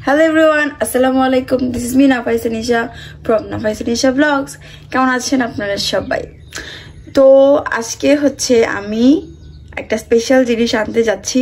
Hello everyone, Assalamualaikum. This is me Nafaisa Nisha from Nafaisa Nisha Vlogs. কেমন আছেন আপনারা সবাই? তো আজকে হচ্ছে আমি একটা স্পেশাল জিনিস আনতে যাচ্ছি।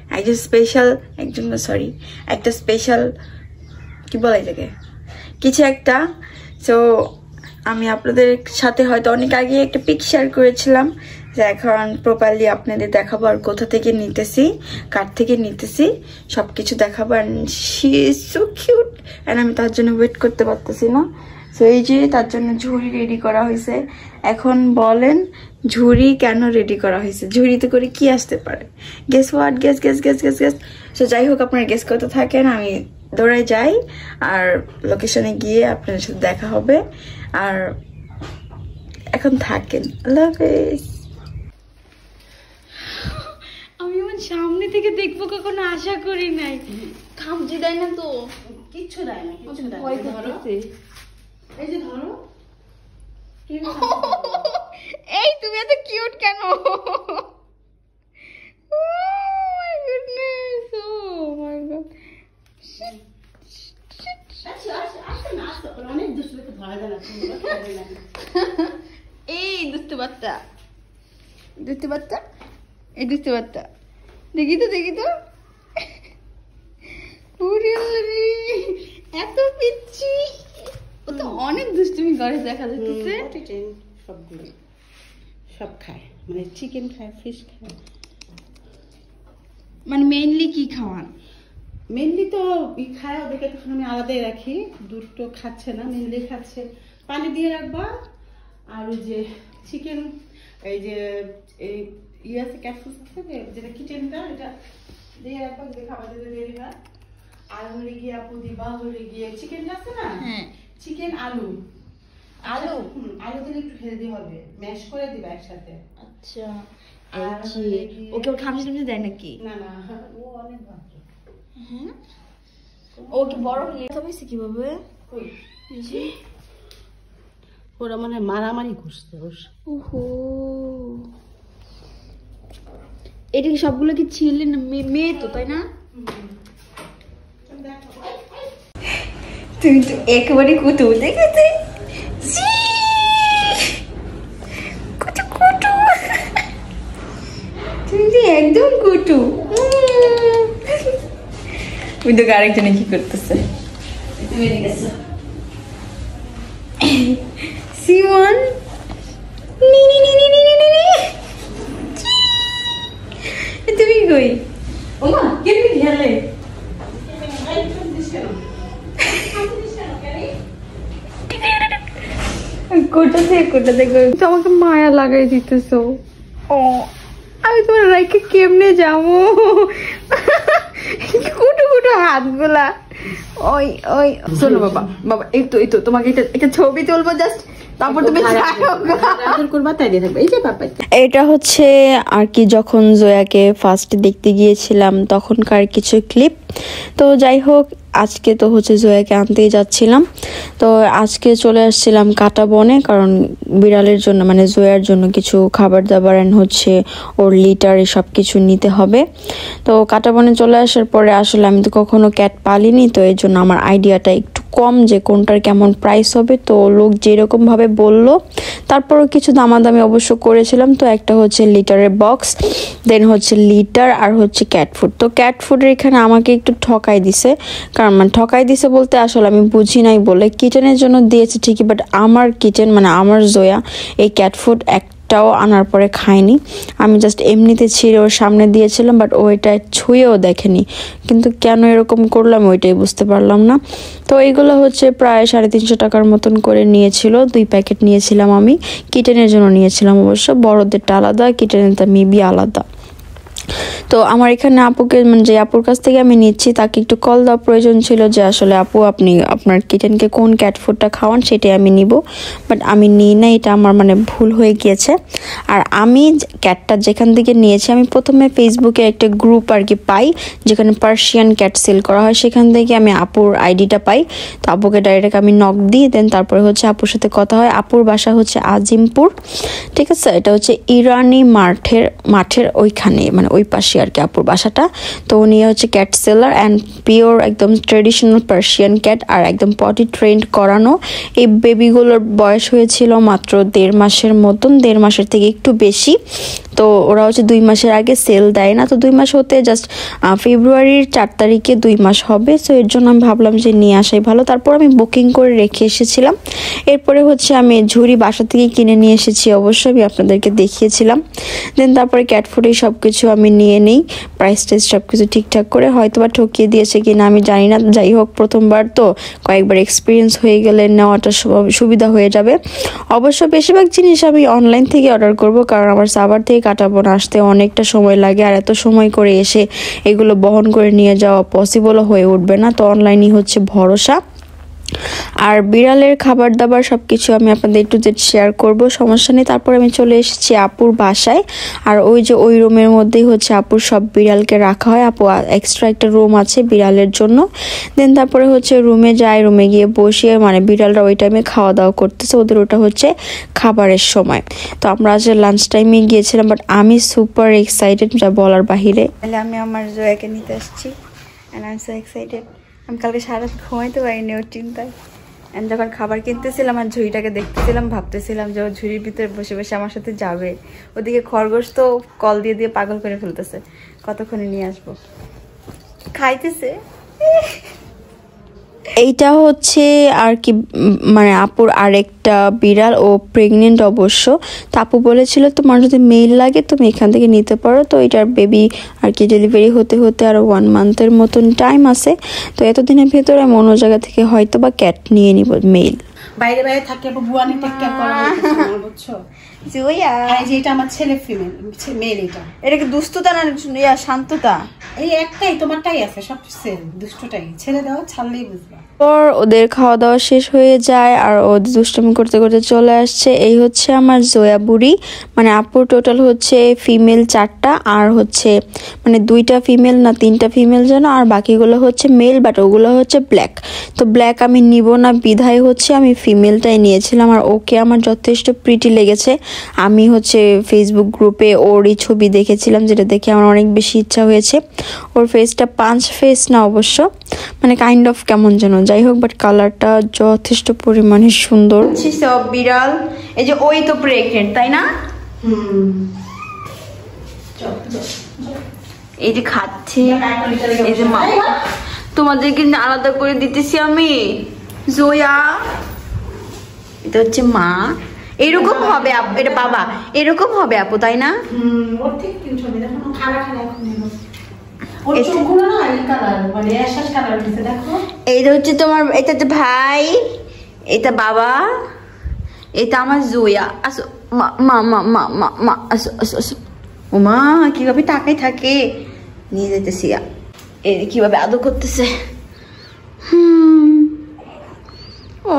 একটা স্পেশাল কি বলা যায় কিছু একটা। সো আমি আপনাদের সাথে হয়তো অনেক আগে একটা পিক শেয়ার করেছিলাম, যে এখন প্রপারলি আপনাদের দেখাবো আর কোথা থেকে নিতেছি, কার থেকে নিতেছি সবকিছু দেখাবো। She is so cute and আমি তার জন্য ওয়েট করতে পারতেছি না। সো এই যে তার জন্য ঝুড়ি রেডি করা হয়েছে। এখন বলেন ঝুড়ি কেন রেডি করা হয়েছে? ঝুড়িতে করে কি আসতে পারে? Guess what? গেস। সো যাই হোক, আপনারা গেস করতে থাকেন, আমি দৌড়াই যাই আর লোকেশনে গিয়ে আপনাদের সাথে দেখা হবে। আর এখন থাকেন, আল্লাহ হাফেজ। আমি আমার সামনে থেকে দেখবো কখনো আশা করি নাই। খামচি দেয় না তো? কিচ্ছু দেয় না, কিচ্ছু দেয় না। এই যে ধরো, এই তুমি এত কিউট কেন? অনেক দুষ্টু ধরা যায় না। এই দুষ্টু বাচ্চা, দেখি তো এত পিচ্ছি, ও তো অনেক দুষ্টুমি করে দেখা যাচ্ছে। সবগুলো সব খায়, মানে চিকেন খায়, ফিশ খায়। মানে মেইনলি কি খাওয়ান? মেনলি তো খায়, ওদেরকে একটু আমি আলাদাই রাখি। দুটো খাচ্ছে না, মেনলি খাচ্ছে পানি দিয়ে রাখবা। আর ওই যে চিকেন, এই যে এই আছে ক্যাপসুস আছে যেটা কিচেনটা, এটা দিয়ে রাখবা, যে খাবার দিতে দেরি হয়। আর হলে গিয়ে আপু দিবা হলে গিয়ে চিকেন আছে না, চিকেন আলু দিলে একটু হেলদি হবে, ম্যাশ করে দিবা একসাথে। আচ্ছা, আর ওকে ওর খামচি টামচি দেয় নাকি? না, ও অনেক ভালো। হ্যাঁ, ও কি বড় হলে হয়েছে কিভাবে? ওরা মানে মারামারি করছে। ওহো, এটা কি সবগুলো কি ছিলে না? মেয়ে তো, তাই না? তুমি তো একেবারে কুটু দেখেছি, তুমি তো একদম কুটু। ওই তো আরেকজনে কি করতেছে? সিমন তুমি কই? ওমা কেমনি খেলে? কোটা দেখো, আমাকে মায়া লাগাই দিতেছো। ও, আমি তোমার রাইকে কেমনে যাবো? কুটু হাতগুলা। ওই শোনো বাবা, এই তো তোমাকে একটা ছবি তুলবো জাস্ট, তারপর তুমি এটা হচ্ছে আর কি, যখন জয়াকে ফার্স্ট দেখতে গিয়েছিলাম তখনকার কিছু ক্লিপ। তো যাই হোক, আজকে তো হচ্ছে জয়াকে আনতেই যাচ্ছিলাম। তো আজকে চলে আসছিলাম কাটা বনে, কারণ বিড়ালের জন্য মানে জয়ার জন্য কিছু খাবার দাবার হচ্ছে ওর লিটার এসব কিছু নিতে হবে। তো কাটা বনে চলে আসার পরে আসলে আমি তো কখনো ক্যাট পালিনি, তো এই জন্য আমার আইডিয়াটা একটু কম যে কোনটার কেমন প্রাইস হবে। তো লোক যেরকম ভাবে বললো, তারপরও কিছু দামাদামি অবশ্য করেছিলাম। তো একটা হচ্ছে লিটারের বক্স, দেন হচ্ছে লিটার, আর হচ্ছে ক্যাট ফুড। তো ক্যাট ফুডের এখানে আমাকে একটু ঠকাই দিছে, কারণ মানে ঠকাই দিছে বলতে আসলে আমি বুঝি নাই বলে কিচেনের জন্য দিয়েছে ঠিকই, বাট আমার কিচেন মানে আমার জয়া এই ক্যাট ফুড একটাও আনার পরে খায়নি। আমি জাস্ট এমনিতে ছিঁড়ে ওর সামনে দিয়েছিলাম, বাট ও এটা ছুঁয়েও দেখেনি। কিন্তু কেন এরকম করলাম ওইটাই বুঝতে পারলাম না। তো এইগুলো হচ্ছে প্রায় 350 টাকার মতন করে নিয়েছিল। 2 প্যাকেট নিয়েছিলাম আমি, কিচেনের জন্য নিয়েছিলাম অবশ্য, বড়দেরটা আলাদা, কিচেনেরটা মেবি আলাদা। তো আমার এখানে আপুকে মানে যে আপুর কাছ থেকে আমি নিচ্ছি তাকে একটু কল দেওয়া প্রয়োজন ছিল, যে আসলে আপু আপনি আপনার কিচেনকে কোন ক্যাট ফুডটা খাওয়ান সেটাই আমি নিব, বাট আমি নিই না, এটা আমার মানে ভুল হয়ে গিয়েছে। আর আমি ক্যাটটা যেখান থেকে নিয়েছি, আমি প্রথমে ফেসবুকে একটা গ্রুপ আর কি পাই যেখানে পার্সিয়ান ক্যাট সেল করা হয়, সেখান থেকে আমি আপুর আইডিটা পাই। তো আপুকে ডাইরেক্ট আমি নক দিই, দেন তারপরে হচ্ছে আপুর সাথে কথা হয়। আপুর বাসা হচ্ছে আজিমপুর, ঠিক আছে? এটা হচ্ছে ইরানি মাঠের ওইখানে, মানে ওই পাশে আর কি আপুর বাসাটা। তো উনি হচ্ছে ক্যাট সেলার অ্যান্ড পিওর একদম ট্রেডিশনাল পার্সিয়ান ক্যাট, আর একদম পটি ট্রেন্ড করানো। এই বেবিগুলোর বয়স হয়েছিল মাত্র 1.5 মাসের মতন, 1.5 মাসের থেকে একটু বেশি। তো ওরা হচ্ছে 2 মাসের আগে সেল দেয় না, তো 2 মাস হতে জাস্ট ফেব্রুয়ারির 4 তারিখে 2 মাস হবে। সো এর জন্য আমি ভাবলাম যে নিয়ে আসাই ভালো। তারপর আমি বুকিং করে রেখে এসেছিলাম। এরপরে হচ্ছে আমি ঝুড়ি বাসা থেকে কিনে নিয়ে এসেছি, অবশ্যই আমি আপনাদেরকে দেখিয়েছিলাম। দেন তারপরে ক্যাট ফুডে সব কিছু আমি নিয়ে নিই, প্রাইস টেস সব কিছু ঠিকঠাক করে। হয়তো বা ঠকিয়ে দিয়েছে কিনা আমি জানি না, যাই হোক প্রথমবার তো কয়েকবার এক্সপিরিয়েন্স হয়ে গেলে নেওয়াটা সুবিধা হয়ে যাবে। অবশ্য বেশিরভাগ জিনিস আমি অনলাইন থেকে অর্ডার করব, কারণ আমার সাভার থেকে কাটাবন আসতে অনেকটা সময় লাগে, আর এত সময় করে এসে এগুলো বহন করে নিয়ে যাওয়া পসিবলও হয়ে উঠবে না। তো অনলাইনই হচ্ছে ভরসা। আর বিড়ালের খাবার দাবার সব কিছু আমি আপনাদের একটু শেয়ার করব, সমস্যা নেই। তারপর আমি চলে এসেছি আপুর বাসায়, আর ওই যে ওই রুমের মধ্যেই হচ্ছে আপুর সব বিড়ালকে রাখা হয়। আপু এক্সট্রা একটা রুম আছে বিড়ালের জন্য। দেন তারপরে হচ্ছে রুমে যাই, রুমে গিয়ে বসিয়ে মানে বিড়ালরা ওই টাইমে খাওয়া দাওয়া করতেছে, ওদের ওটা হচ্ছে খাবারের সময়। তো আমরা আজ লাঞ্চ টাইমে গিয়েছিলাম, বাট আমি সুপার এক্সাইটেড, যা বলার বাহিরে। তাহলে আমি আমার জয়াকে নিতে আসছি and I am so excited. আমি কালকে সারা ঘুমাইতে পারিনি ওর চিন্তায়। অ্যান্ড যখন খাবার কিনতেছিলাম আর ঝুড়িটাকে দেখতেছিলাম, ভাবতেছিলাম যে ও ঝুড়ির ভিতরে বসে বসে আমার সাথে যাবে। ওদিকে খরগোশ তো কল দিয়ে দিয়ে পাগল করে ফেলতেছে, কতক্ষণে নিয়ে আসবো, খাইতেছে। এইটা হচ্ছে আর কি মানে আপুর আরেকটা বিড়াল, ও প্রেগনেন্ট অবশ্য। তো আপু বলেছিল তোমার যদি মেল লাগে তুমি এখান থেকে নিতে পারো। তো এটার বেবি আর কি ডেলিভারি হতে হতে আরো 1 মান্থের মতন টাইম আছে। তো এতদিনের ভেতরে আমি অন্য জায়গা থেকে হয়তো বা ক্যাট নিয়ে নিব মেল। বাইরে বাইরে থাকে বুয়ানি টেক কেয়ার করা হয়, বুঝছো? জয়া এই যে এটা আমার ছেলে, ফিমেল মেল। এটা কি দুষ্টতা না শান্ততা? এই একটাই তোমারটাই আছে, সব সেম দুষ্টটাই। ছেড়ে দাও, ছাড়লেই বুঝবা। পর ওদের খাওয়া দাওয়া শেষ হয়ে যায় আর ওদের দুষ্টামি করতে করতে চলে আসছে। এই হচ্ছে আমার জয়া বুড়ি, মানে আপুর টোটাল হচ্ছে ফিমেল 4টা, আর হচ্ছে মানে 2টা ফিমেল না 3টা ফিমেল যেন, আর বাকিগুলো হচ্ছে মেল, বাট ওগুলো হচ্ছে ব্ল্যাক। তো ব্ল্যাক আমি নিব না বিধায় হচ্ছে আমি ফিমেলটাই নিয়েছিলাম। আর ওকে আমার যথেষ্ট প্রিটি লেগেছে। আমি হচ্ছে ফেসবুক গ্রুপে ওরই ছবি দেখেছিলাম, যেটা দেখে আমার অনেক বেশি ইচ্ছা হয়েছে। ওর ফেসটা পাঁচ ফেস না অবশ্য, মানে কাইন্ড অফ কেমন যেন, যাই হোক, বাট কালারটা যথেষ্ট পরিমাণে সুন্দর। সব বিড়াল এই যে ওই তো প্রেগনেন্ট, তাই না? এই যে খাচ্ছে, এই যে মা তোমাদেরকে আলাদা করে দিতেছি আমি। জয়া এটা হচ্ছে মা, এরকম হবে আপু, এটা বাবা, এরকম হবে আপু, তাই না? ওর ঠিক কিন্তু হবে, দেখো খালা খালা এখন নেব। ওর চোখগুলো না এই কালার, মানে অ্যাশ কালার দিতে দেখো। এইটা হচ্ছে তোমার, এটা তো ভাই, এটা বাবা, এটা আমার জয়া। আসো মা মা মা মা মা মা, আসো আসো আসো। ও মা কিভাবে তাকাই থাকে, নিয়ে যেতেছি। এই কিভাবে আদর করতেছে। ও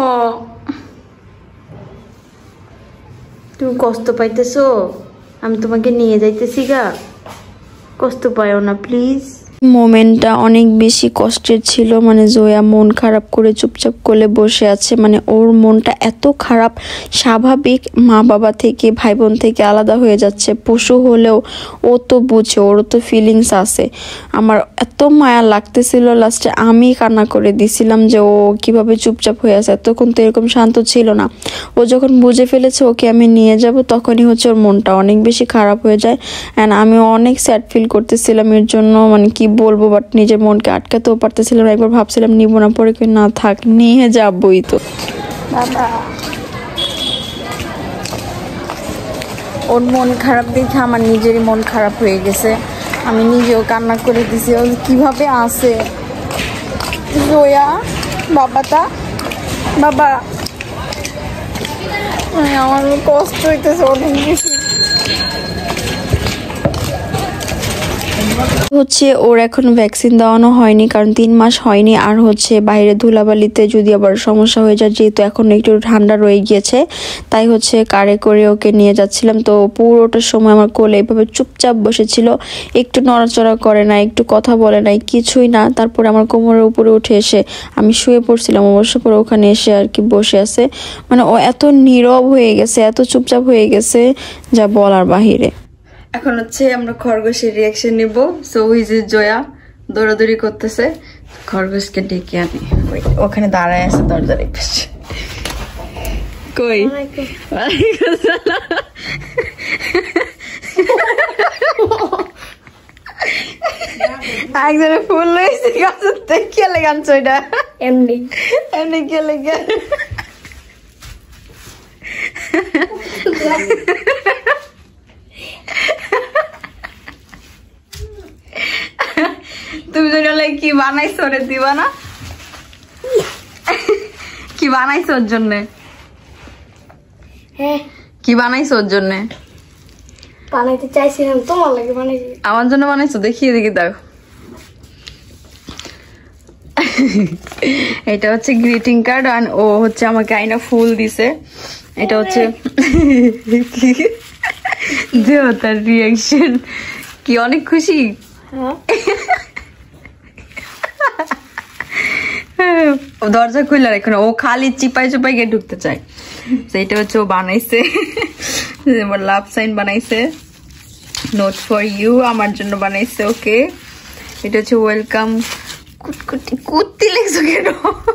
তুমি কষ্ট পাইতেছো, আমি তোমাকে নিয়ে যাইতেছি গা, কষ্ট পাইও না প্লিজ। মোমেন্টটা অনেক বেশি কষ্টের ছিল, মানে জয়া মন খারাপ করে চুপচাপ করে বসে আছে, মানে ওর মনটা এত খারাপ। স্বাভাবিক মা বাবা থেকে ভাই বোন থেকে আলাদা হয়ে যাচ্ছে, পশু হলেও ও তো বুঝে, ওরও তো ফিলিংস আছে। আমার এত মায়া লাগতেছিল, লাস্টে আমি কান্না করে দিছিলাম যে ও কিভাবে চুপচাপ হয়ে আছে, এতক্ষণ তো এরকম শান্ত ছিল না। ও যখন বুঝে ফেলেছে ওকে আমি নিয়ে যাব, তখনই হচ্ছে ওর মনটা অনেক বেশি খারাপ হয়ে যায়। অ্যান্ড আমি অনেক স্যাড ফিল করতেছিলাম এর জন্য, মানে কি বলবো, বাট নিজের মনকে আটকাতেও পারতেছিলাম। একবার ভাবছিলাম নিব না, পরে না থাক নিয়ে যাবই তো। বাবা ওর মন খারাপ দেখে আমার নিজেরই মন খারাপ হয়ে গেছে, আমি নিজেও কান্না করে দিছি। ও কিভাবে আছে জয়া, বাবাটা বাবা, আমার কষ্ট হইতেছে অনেক বেশি। হচ্ছে ওর এখন ভ্যাকসিন দেওয়ানো হয়নি, কারণ 3 মাস হয়নি। আর হচ্ছে বাইরে ধুলাবালিতে যদি আবার সমস্যা হয়ে যায়, যেহেতু এখন একটু ঠান্ডা রয়ে গিয়েছে, তাই হচ্ছে কারে করে ওকে নিয়ে যাচ্ছিলাম। তো পুরোটার সময় আমার কোলে এভাবে চুপচাপ বসেছিল, একটু নড়াচড়া করে না, একটু কথা বলে নাই, কিছুই না। তারপরে আমার কোমরের উপরে উঠে এসে আমি শুয়ে পড়ছিলাম, অবশ্য পরে ওখানে এসে আর কি বসে আছে। মানে ও এত নীরব হয়ে গেছে, এত চুপচাপ হয়ে গেছে, যা বলার বাহিরে। এখন হচ্ছে আমরা খরগোশের রিয়াকশন নিব। সো ওই যে জয়া দৌড়াদৌড়ি করতেছে, খরগোশকে ডেকে আনি। ওখানে দাঁড়ায় আছে দরজার পাশে। কই একজনে ফুল লইছে গাছের খেলে গানছো এটা এমনি এমনি খেলে গান। তুমি যদি কি বানাইছো রে দিবা না? কি বানাইছো ওর জন্য? হ্যাঁ কি বানাইছো ওর জন্য? বানাইতে চাইছিলাম, তোমার লাগে বানাইছি। আমার জন্য বানাইছো? দেখিয়ে দেখি দাও। এটা হচ্ছে গ্রিটিং কার্ড আর ও হচ্ছে আমাকে আইনা ফুল দিছে। এটা হচ্ছে তার রিয়াকশন কি অনেক খুশি। দরজা খুলে রাখো না, ও খালি চিপাই চিপাই গিয়ে ঢুকতে চায়। এটা হচ্ছে ও বানাইছে, আমার লাভ সাইন বানাইছে, নোট ফর ইউ আমার জন্য বানাইছে। ওকে, এটা হচ্ছে ওয়েলকাম। কুত্তি লেখছো কেন?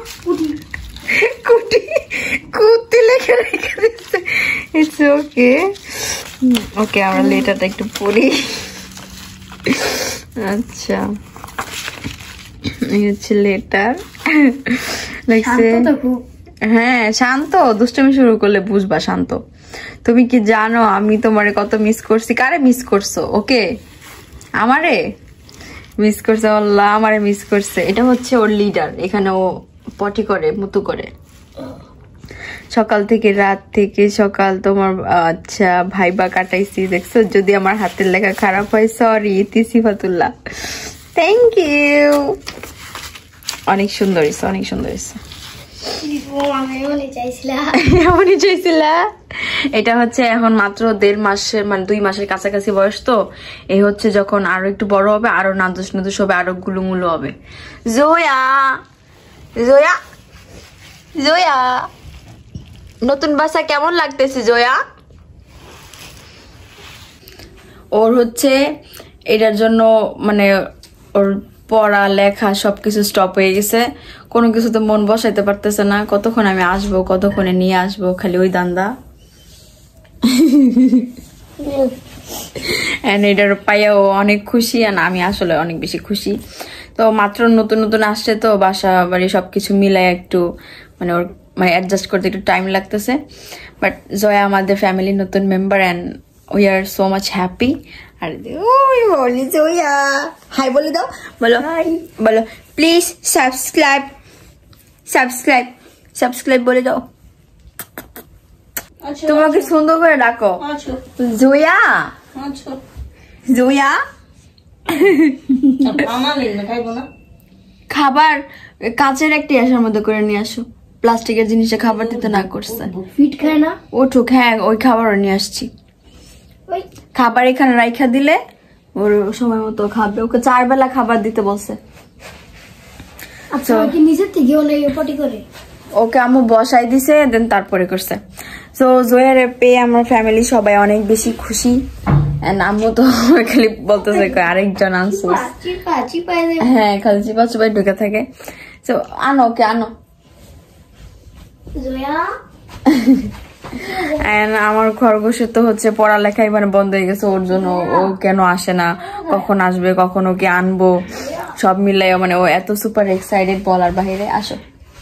কুত্তি লেখে রেখে দিচ্ছে। It's okay. ওকে, আমরা লেটারটা একটু পড়ি। আচ্ছা, এই হচ্ছে লেটার। দেখছে হ্যাঁ শান্ত, দুষ্টমি শুরু করলে বুঝবা শান্ত। তুমি কি জানো আমি তোমারে কত মিস করছি? কারে মিস করছো? ওকে, আমারে মিস করছে। আল্লাহ, আমারে মিস করছে। এটা হচ্ছে ওর লিডার, এখানে ও পটি করে, মুতু করে। সকাল থেকে রাত থেকে সকাল তোমার আচ্ছা ভাইবা কাটাইছি। দেখছো, যদি আমার হাতের লেখা খারাপ হয় সরি। Sifatullah, thank you. অনেক সুন্দর হয়েছে, অনেক সুন্দর হয়েছে। এটা হচ্ছে এখন মাত্র 1.5 মাসের, মানে 2 মাসের কাছাকাছি বয়স। তো এই হচ্ছে যখন আরো একটু বড় হবে, আরো নাদুস নাদুস হবে, আরো গুলুমুলু হবে। জয়া জয়া জয়া, নতুন বাসা কেমন লাগতেছে জয়া? ওর হচ্ছে এটার জন্য মানে ওর পড়া লেখা সবকিছু স্টপ হয়ে গেছে। কোনো কিছুতে মন বসাইতে পারতেছে না। কতক্ষণ আমি আসবো, কতক্ষণে নিয়ে আসবো, খালি ওই দান্দা। এটার পাইয়া ও অনেক খুশি, আর আমি আসলে অনেক বেশি খুশি। তো মাত্র নতুন নতুন আসছে, তো বাসা বাড়ি সবকিছু মিলাই একটু মানে ওর মানে অ্যাডজাস্ট করতে একটু টাইম লাগতেছে। বাট জয়া আমাদের ফ্যামিলির নতুন member and we are so much happy. আর বলি জয়া হাই বলে দাও, বলো হাই, বলো প্লিজ সাবস্ক্রাইব সাবস্ক্রাইব সাবস্ক্রাইব বলে দাও। তোমাকে সুন্দর করে ডাকো জয়া জয়া। খাবার কাঁচের একটি আসার মধ্যে করে নিয়ে আসো, প্লাস্টিকের জিনিসে খাবার দিতে না করছে। ফিট খায় না ওঠুক, হ্যাঁ ওই খাবারও নিয়ে আসছি। খাবার এখানে রাইখা দিলে ওর সময় মতো খাবে। ওকে 4 বেলা খাবার দিতে বলছে। আচ্ছা, ওকে নিজের থেকে পটি করে ওকে আম্মু বসাই দিছে, দেন তারপরে করছে। তো জয়ার পেয়ে আমার ফ্যামিলি সবাই অনেক বেশি খুশি। আম্মু তো খালি বলতেছে আরেকজন আনছো, হ্যাঁ খালি চিপা চিপাই ঢুকে থাকে। তো আনো, ওকে আনো। আমার খরগোশের তো হচ্ছে পড়ালেখাই মানে বন্ধ হয়ে গেছে ওর জন্য। ও কেন আসে না, কখন আসবে, কখন ওকে আনবো, সব মিলাই মানে ও এত সুপার এক্সাইটেড বলার বাহিরে। আসো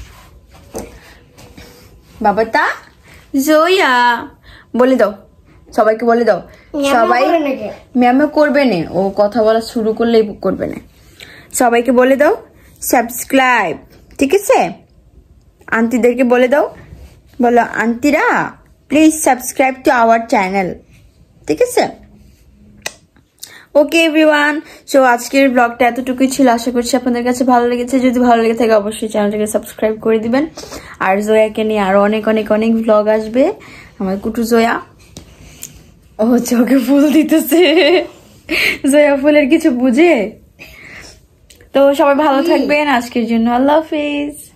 বাবা, তা জয়া বলে দাও, সবাইকে বলে দাও। সবাই ম্যামে করবে না, ও কথা বলা শুরু করলেই করবে না। সবাইকে বলে দাও সাবস্ক্রাইব, ঠিক আছে? আন্টিদেরকে বলে দাও, বলো আন্টিরা please subscribe to our channel, ঠিক আছে? ওকে এভরিওয়ান, সো আজকের ব্লগটা এতটুকুই ছিল। আশা করছি আপনাদের কাছে ভালো লেগেছে। যদি ভালো লেগে থাকে অবশ্যই চ্যানেলটাকে সাবস্ক্রাইব করে দিবেন। আর জয়াকে নিয়ে আরো অনেক অনেক অনেক ব্লগ আসবে। আমার কুটু জয়া ও হচ্ছে ওকে ফুল দিতেছে। জয়া ফুলের কিছু বুঝে। তো সবাই ভালো থাকবেন, আজকের জন্য আল্লাহ হাফিজ।